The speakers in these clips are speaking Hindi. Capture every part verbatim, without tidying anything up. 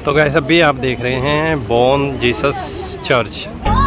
तो गाइस अभी आप देख रहे हैं बॉर्न जीसस चर्च।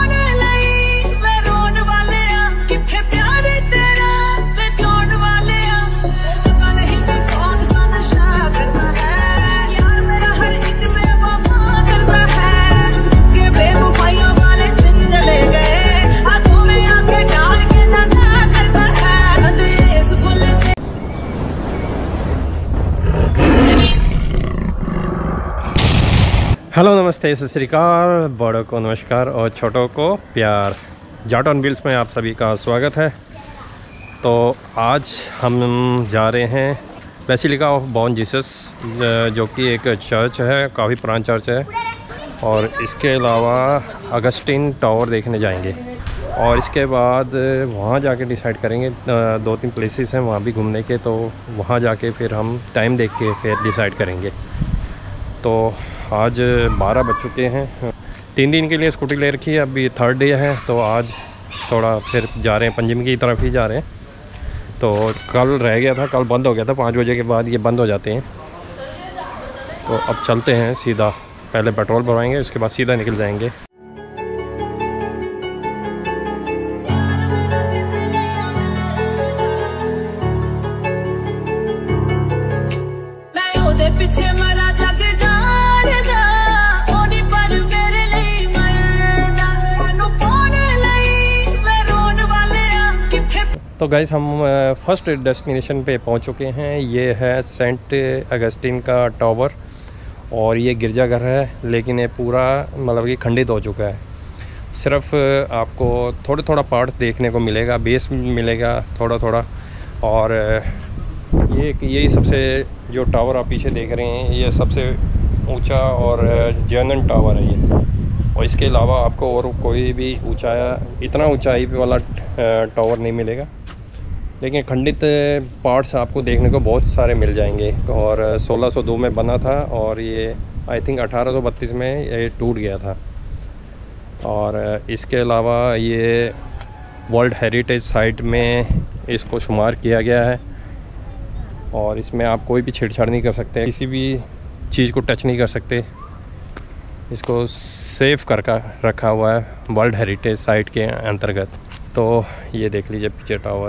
हेलो नमस्ते, सत श्री अकाल। बड़ों को नमस्कार और छोटों को प्यार। जाट ऑन व्हील्स में आप सभी का स्वागत है। तो आज हम जा रहे हैं बेसिलिका ऑफ बॉर्न जीसस, जो कि एक चर्च है, काफ़ी पुराना चर्च है। और इसके अलावा अगस्टिन टावर देखने जाएंगे और इसके बाद वहाँ जाके डिसाइड करेंगे। दो तीन प्लेसेस हैं वहाँ भी घूमने के, तो वहाँ जाके फिर हम टाइम देख के फिर डिसाइड करेंगे। तो आज बारह बज चुके हैं। तीन दिन के लिए स्कूटी ले रखी है, अभी थर्ड डे है, तो आज थोड़ा फिर जा रहे हैं पंजिम की तरफ ही जा रहे हैं। तो कल रह गया था, कल बंद हो गया था, पाँच बजे के बाद ये बंद हो जाते हैं। तो अब चलते हैं सीधा, पहले पेट्रोल भरवाएंगे, उसके बाद सीधा निकल जाएंगे। तो गाइस हम फर्स्ट डेस्टिनेशन पे पहुंच चुके हैं। ये है सेंट अगस्टिन का टावर और ये गिरजाघर है, लेकिन ये पूरा मतलब कि खंडित हो चुका है। सिर्फ आपको थोड़ा थोड़ा पार्ट देखने को मिलेगा, बेस मिलेगा थोड़ा थोड़ा। और ये यही सबसे जो टावर आप पीछे देख रहे हैं, ये सबसे ऊंचा और जर्मन टावर है ये। और इसके अलावा आपको और कोई भी ऊंचाया इतना ऊंचाई वाला टावर नहीं मिलेगा, लेकिन खंडित पार्ट्स आपको देखने को बहुत सारे मिल जाएंगे। और सोलह सौ दो में बना था और ये आई थिंक अठारह सौ बत्तीस में ये टूट गया था। और इसके अलावा ये वर्ल्ड हेरिटेज साइट में इसको शुमार किया गया है। और इसमें आप कोई भी छेड़छाड़ नहीं कर सकते, किसी भी चीज़ को टच नहीं कर सकते। इसको सेफ करके रखा हुआ है वर्ल्ड हेरिटेज साइट के अंतर्गत। तो ये देख लीजिए पीछे टावर,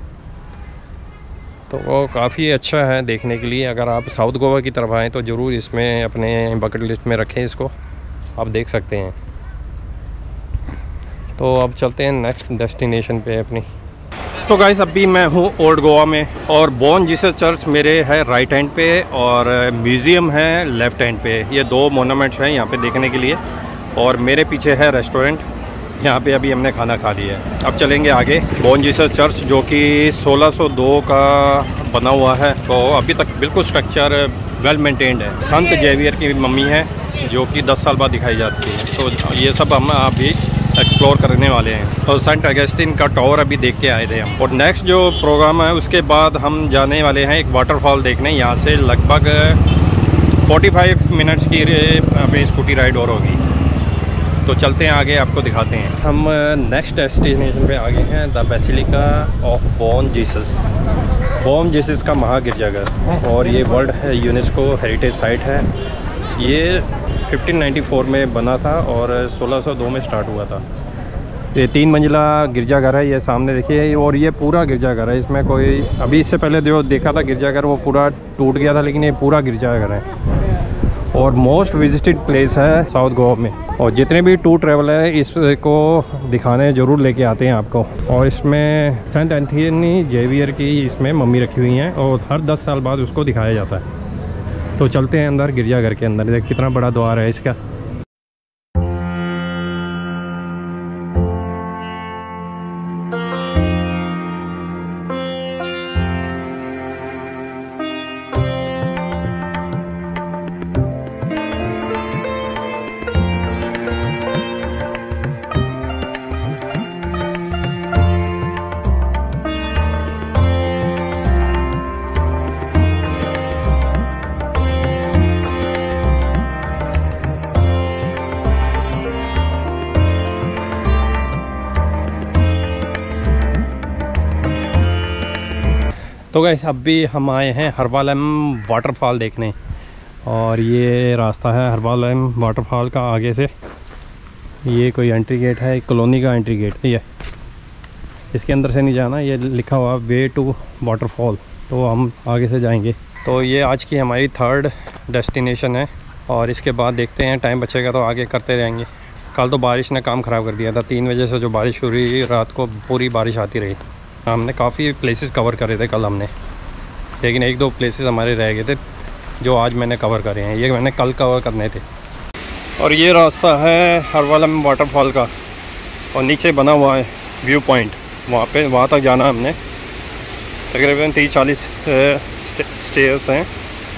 तो वो काफ़ी अच्छा है देखने के लिए। अगर आप साउथ गोवा की तरफ आएँ तो ज़रूर इसमें अपने बकेट लिस्ट में रखें, इसको आप देख सकते हैं। तो अब चलते हैं नेक्स्ट डेस्टिनेशन पे अपनी। तो गाइस अभी मैं हूँ ओल्ड गोवा में और बॉर्न जीसस चर्च मेरे है राइट हैंड पे और म्यूज़ियम है लेफ़्ट हैंड पे। ये दो मोनूमेंट्स हैं यहाँ पे देखने के लिए। और मेरे पीछे है रेस्टोरेंट, यहाँ पे अभी हमने खाना खा लिया है। अब चलेंगे आगे। बॉर्न जीसस चर्च जो कि सोलह सौ दो का बना हुआ है, तो अभी तक बिल्कुल स्ट्रक्चर वेल मेंटेन्ड है। संत जेवियर की मम्मी है जो कि दस साल बाद दिखाई जाती है। तो ये सब हम अभी एक्सप्लोर करने वाले हैं। तो सेंट अगस्टिन का टावर अभी देख के आए थे हम। और नेक्स्ट जो प्रोग्राम है उसके बाद हम जाने वाले हैं एक वाटरफॉल देखने। यहाँ से लगभग पैंतालीस मिनट्स की अपनी स्कूटी राइड और होगी। तो चलते हैं आगे, आपको दिखाते हैं। हम नेक्स्ट डेस्टिनेशन पे आगे हैं, the basilica of born Jesus. Born Jesus का महागिरजाघर, और ये वर्ल्ड है यूनेस्को हेरिटेज साइट है। ये पंद्रह सौ चौरानवे में बना था और सोलह सौ दो में स्टार्ट हुआ था। ये तीन मंजिला गिरजाघर है, ये सामने देखिए। और ये पूरा गिरजाघर है, इसमें कोई अभी इससे पहले जो देखा था गिरजाघर वो पूरा टूट गया था, लेकिन ये पूरा गिरजाघर है और मोस्ट विजिटेड प्लेस है साउथ गोवा में। और जितने भी टूर ट्रैवल है इसको दिखाने ज़रूर लेके आते हैं आपको। और इसमें सेंट एंथनी जेवियर की इसमें मम्मी रखी हुई हैं और हर दस साल बाद उसको दिखाया जाता है। तो चलते हैं अंदर गिरजाघर के अंदर। देख कितना बड़ा द्वार है इसका। तो गाइस अभी हम आए हैं हरवालम वाटरफॉल देखने। और ये रास्ता है हर्बालैम वाटरफॉल का आगे से। ये कोई एंट्री गेट है, एक कॉलोनी का एंट्री गेट है ये। इसके अंदर से नहीं जाना, ये लिखा हुआ वे टू वाटरफॉल, तो हम आगे से जाएंगे। तो ये आज की हमारी थर्ड डेस्टिनेशन है और इसके बाद देखते हैं, टाइम बचेगा तो आगे करते रहेंगे। कल तो बारिश ने काम ख़राब कर दिया था, तीन बजे से जो बारिश हो रही रात को पूरी बारिश आती रही। हमने काफ़ी प्लेसेस कवर करे थे कल हमने, लेकिन एक दो प्लेसेस हमारे रह गए थे जो आज मैंने कवर करे हैं, ये मैंने कल कवर करने थे। और ये रास्ता है हर्बालैम वाटरफॉल का और नीचे बना हुआ है व्यू पॉइंट, वहाँ पे वहाँ तक जाना हमने। तकरीबन तीस चालीस स्टेयर्स हैं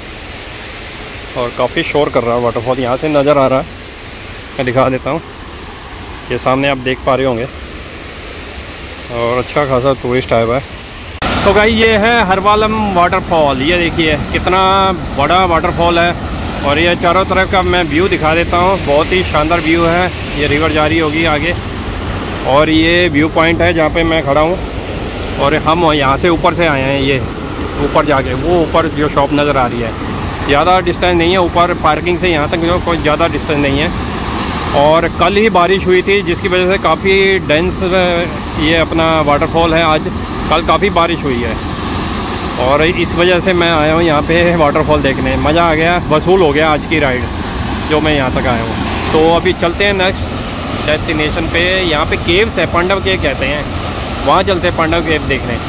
और काफ़ी शोर कर रहा है वाटरफॉल, यहाँ से नज़र आ रहा है। मैं दिखा देता हूँ, ये सामने आप देख पा रहे होंगे और अच्छा खासा टूरिस्ट आया हुआ है। तो भाई ये है हर्बालैम वाटरफॉल, ये देखिए कितना बड़ा वाटरफॉल है और ये चारों तरफ का मैं व्यू दिखा देता हूँ। बहुत ही शानदार व्यू है, ये रिवर जारी होगी आगे और ये व्यू पॉइंट है जहाँ पे मैं खड़ा हूँ। और हम यहाँ से ऊपर से आए हैं, ये ऊपर जाके वो ऊपर जो शॉप नज़र आ रही है, ज़्यादा डिस्टेंस नहीं है ऊपर पार्किंग से यहाँ तक, जो कोई ज़्यादा डिस्टेंस नहीं है। और कल ही बारिश हुई थी जिसकी वजह से काफ़ी डेंस ये अपना वाटरफॉल है। आज कल काफ़ी बारिश हुई है और इस वजह से मैं आया हूँ यहाँ पे वाटरफॉल देखने। मज़ा आ गया, वसूल हो गया आज की राइड जो मैं यहाँ तक आया हूँ। तो अभी चलते हैं नेक्स्ट डेस्टिनेशन पे। यहाँ पे केव्स है, पांडव केव कहते हैं, वहाँ चलते हैं पांडव केव देखने।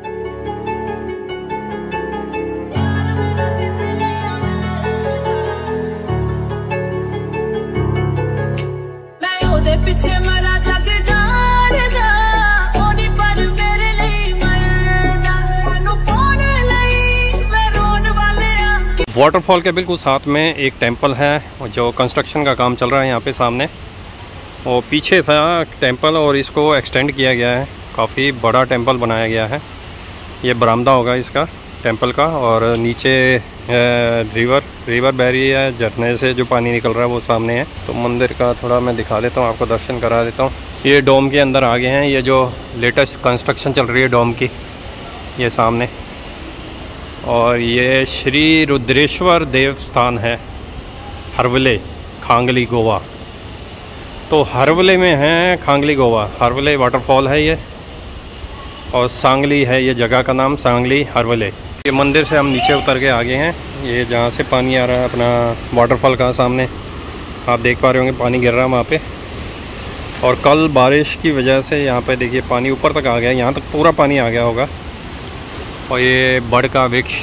वाटरफॉल के बिल्कुल साथ में एक टेंपल है जो कंस्ट्रक्शन का काम चल रहा है यहाँ पे सामने, और पीछे था टेंपल और इसको एक्सटेंड किया गया है, काफ़ी बड़ा टेंपल बनाया गया है। ये बरामदा होगा इसका टेंपल का, और नीचे रिवर रिवर बह रही है, झरने से जो पानी निकल रहा है वो सामने है। तो मंदिर का थोड़ा मैं दिखा देता हूँ, आपको दर्शन करा देता हूँ। ये डोम के अंदर आ गए हैं, ये जो लेटेस्ट कंस्ट्रक्शन चल रही है डोम की, ये सामने। और ये श्री रुद्रेश्वर देवस्थान है, हरवले, खांगली, गोवा। तो हरवले में है खांगली, गोवा। हरवले वाटरफॉल है ये, और सांगली है ये जगह का नाम, सांगली हरवले। ये मंदिर से हम नीचे उतर के आगे हैं, ये जहाँ से पानी आ रहा है अपना वाटरफॉल का सामने आप देख पा रहे होंगे, पानी गिर रहा है वहाँ पे। और कल बारिश की वजह से यहाँ पे देखिए पानी ऊपर तक आ गया, यहाँ तक पूरा पानी आ गया होगा। और ये बड़ का वृक्ष,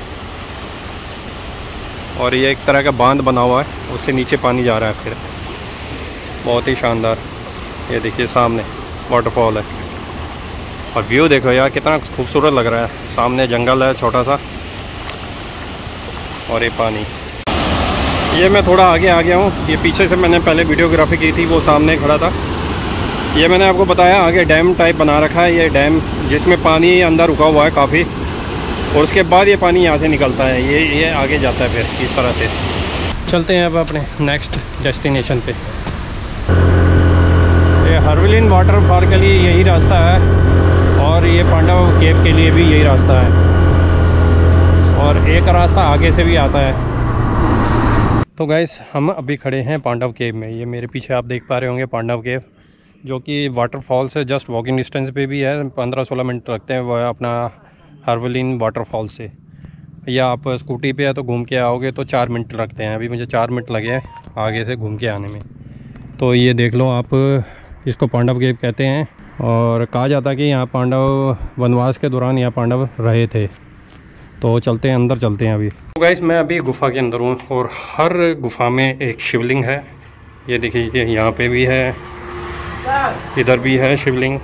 और ये एक तरह का बांध बना हुआ है, उससे नीचे पानी जा रहा है फिर। बहुत ही शानदार, ये देखिए सामने वाटरफॉल है। और व्यू देखो यार कितना खूबसूरत लग रहा है, सामने जंगल है छोटा सा और ये पानी। ये मैं थोड़ा आगे आ गया हूँ, ये पीछे से मैंने पहले वीडियोग्राफी की थी, वो सामने खड़ा था। ये मैंने आपको बताया आगे डैम टाइप बना रखा है, ये डैम जिसमें पानी अंदर रुका हुआ है काफ़ी, और उसके बाद ये पानी यहाँ से निकलता है, ये ये आगे जाता है फिर इस तरह से। चलते हैं अब अपने नेक्स्ट डेस्टिनेशन पे। ये हर्बालैम वाटरफॉल के लिए यही रास्ता है और ये पांडव केव के लिए भी यही रास्ता है, और एक रास्ता आगे से भी आता है। तो गाइस हम अभी खड़े हैं पांडव केव में, ये मेरे पीछे आप देख पा रहे होंगे पांडव केव, जो कि वाटरफॉल से जस्ट वॉकिंग डिस्टेंस पे भी है। पंद्रह सोलह मिनट लगते हैं वह अपना हर्बालैम वाटरफॉल से, या आप स्कूटी पे है तो घूम के आओगे तो चार मिनट लगते हैं। अभी मुझे चार मिनट लगे हैं आगे से घूम के आने में। तो ये देख लो आप, इसको पांडव केव कहते हैं, और कहा जाता है कि यहाँ पांडव वनवास के दौरान यहाँ पांडव रहे थे। तो चलते हैं अंदर, चलते हैं अभी। तो गाइस मैं अभी गुफ़ा के अंदर हूँ और हर गुफ़ा में एक शिवलिंग है। ये देखिए यहाँ पे भी है, इधर भी है शिवलिंग,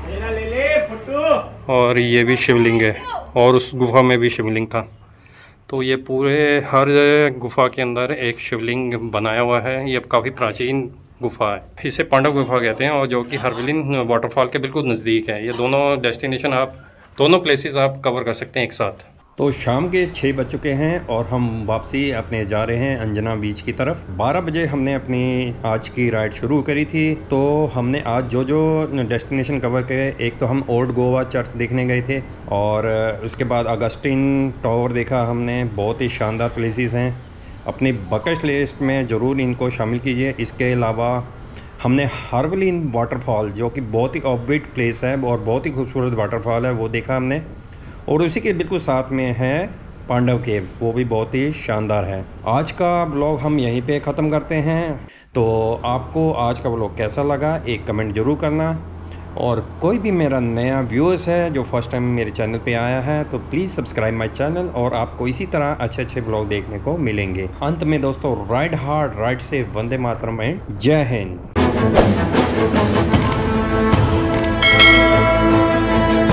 और ये भी शिवलिंग है, और उस गुफा में भी शिवलिंग था। तो ये पूरे हर गुफा के अंदर एक शिवलिंग बनाया हुआ है। ये काफ़ी प्राचीन गुफा है, इसे पांडव गुफा कहते हैं, और जो कि हर्बालैम वाटरफॉल के बिल्कुल नज़दीक है। ये दोनों डेस्टिनेशन आप, दोनों प्लेसेस आप कवर कर सकते हैं एक साथ। तो शाम के छः बज चुके हैं और हम वापसी अपने जा रहे हैं अंजना बीच की तरफ। बारह बजे हमने अपनी आज की राइड शुरू करी थी। तो हमने आज जो जो डेस्टिनेशन कवर करे, एक तो हम ओल्ड गोवा चर्च देखने गए थे, और उसके बाद अगस्टिन टावर देखा हमने, बहुत ही शानदार प्लेसेस हैं। अपनी बकेट लिस्ट में ज़रूर इनको शामिल कीजिए। इसके अलावा हमने हार्वलिन वाटरफॉल, जो कि बहुत ही ऑफबीट प्लेस है और बहुत ही खूबसूरत वाटरफॉल है, वो देखा हमने। और उसी के बिल्कुल साथ में है पांडव केव, वो भी बहुत ही शानदार है। आज का ब्लॉग हम यहीं पे ख़त्म करते हैं। तो आपको आज का ब्लॉग कैसा लगा एक कमेंट ज़रूर करना। और कोई भी मेरा नया व्यूअर्स है जो फर्स्ट टाइम मेरे चैनल पे आया है तो प्लीज़ सब्सक्राइब माय चैनल, और आपको इसी तरह अच्छे अच्छे ब्लॉग देखने को मिलेंगे। अंत में दोस्तों, राइड हार्ड, राइड से वंदे मातरम एंड जय हिंद।